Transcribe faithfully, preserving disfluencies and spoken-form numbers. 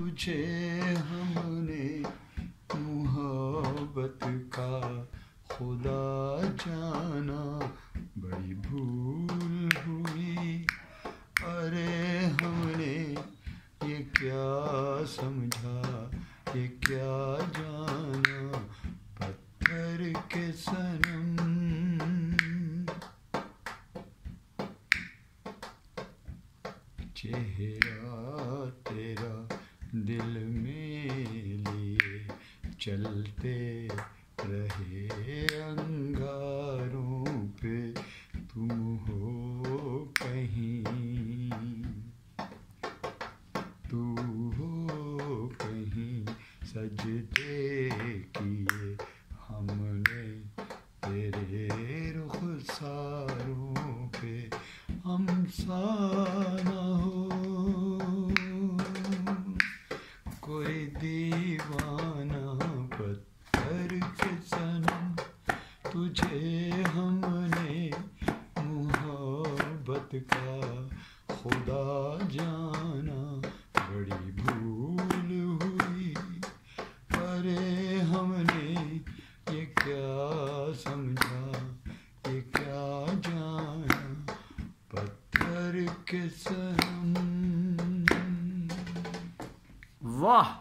تجھے ہم نے محبت کا خدا جانا، بڑی بھول ہوئی. ارے ہم نے یہ کیا سمجھا، یہ کیا جانا، پتھر کے صنم. چہرہ تیرا دل میں لیے چلتے رہے انگاروں پہ، تم ہو کہیں، تو ہو کہیں. سجدے کیے ہم نے تیرے رخساروں پہ، ہم سا نہ ہو کوئی دیوانہ. پتھر کے صنم تجھے ہم نے محبت کا خدا جانا، بڑی بھول ہوئی. ارے ہم نے یہ کیا سمجھا، یہ کیا جانا، پتھر کے صنم. واہ